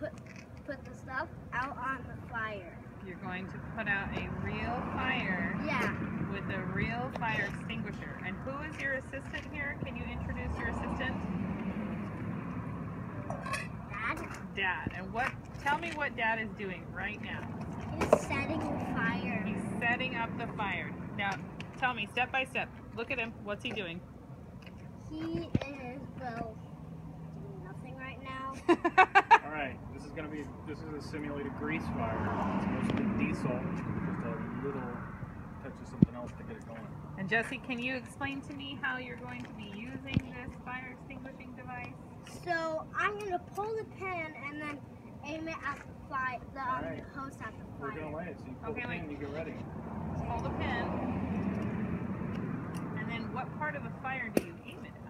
put the stuff out on the fire. You're going to put out a real fire. Yeah. With a real fire extinguisher. And who is your assistant here? Can you introduce your assistant? Dad? Dad. And tell me what Dad is doing right now. He's setting the fire. He's setting up the fire. Now, tell me step by step. Look at him. What's he doing? He is, well, doing nothing right now. Alright, this is a simulated grease fire. It's mostly diesel, just a little touch of something else to get it going. And Jesse, can you explain to me how you're going to be using this fire extinguishing device? So I'm gonna pull the pin and then aim it at the fire, the hose at the We're fire. gonna light it, so you pull the pin and you get ready. Hold the pin. And then what part of the fire do you aim it at?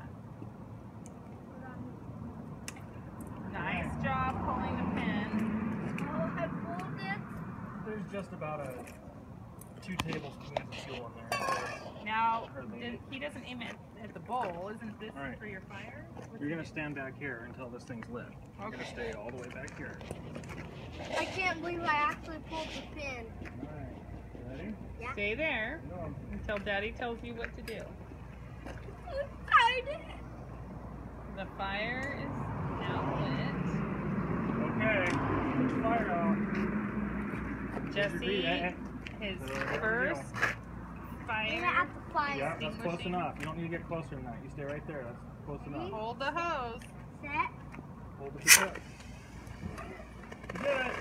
Nice job pulling the pin. Oh, I pulled it. There's just about 2 tablespoons of fuel in there. Now, he doesn't aim it at the bowl. Isn't this for your fire? You're going to stand back here until this thing's lit. You're going to stay all the way back here. I can't believe I actually pulled the pin. Alright, ready? Yeah. Stay there until Daddy tells you what to do. I'm excited. The fire is now lit. Okay, put the fire out. Jesse, his first Aim it fire. at the fire. Yeah, that's close enough. You don't need to get closer than that. You stay right there. That's close enough. Hold the hose. Set. Hold the tip. You did it.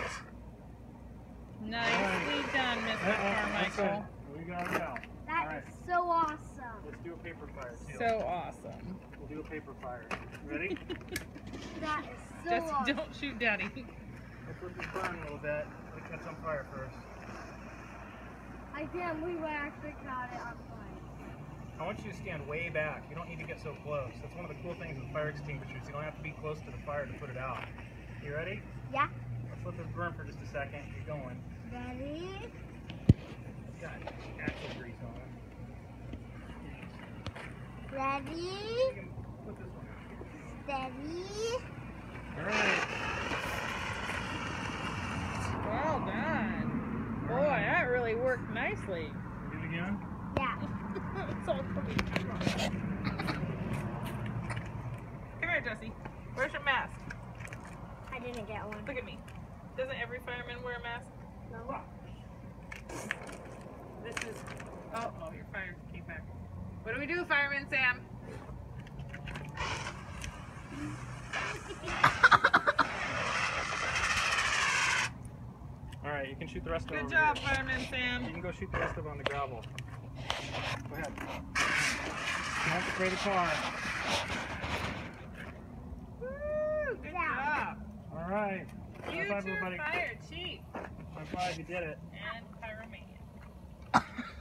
Nicely done, Mr. Carmichael. We got it out. That is so awesome. Let's do a paper fire too. So awesome. We'll do a paper fire. Ready? That is so Jesse, awesome. don't shoot Daddy. Let's let this burn a little bit. Let it catch on fire first. I can't believe I actually caught it on fire. I want you to stand way back. You don't need to get so close. That's one of the cool things with fire extinguishers. You don't have to be close to the fire to put it out. You ready? Yeah. Let's let this burn for just a second. Get going. Ready? Got axle grease on it. Ready? You can put this one out. Steady. Alright. Well done. Boy, that really worked nicely. Do it again? Yeah. It's all coming. Come here, Jesse. Where's your mask? I didn't get one. Look at me. Doesn't every fireman wear a mask? No. This is... Oh, your fire came back. What do we do, Fireman Sam? Alright, you can shoot the rest of it. Good job, Fireman Sam. You can go shoot the rest of it on the gravel. Go ahead. Concentrate the car. Woo! Good job. Alright. High five, Future everybody. Fire Chief High five, you did it. and Pyromaniac.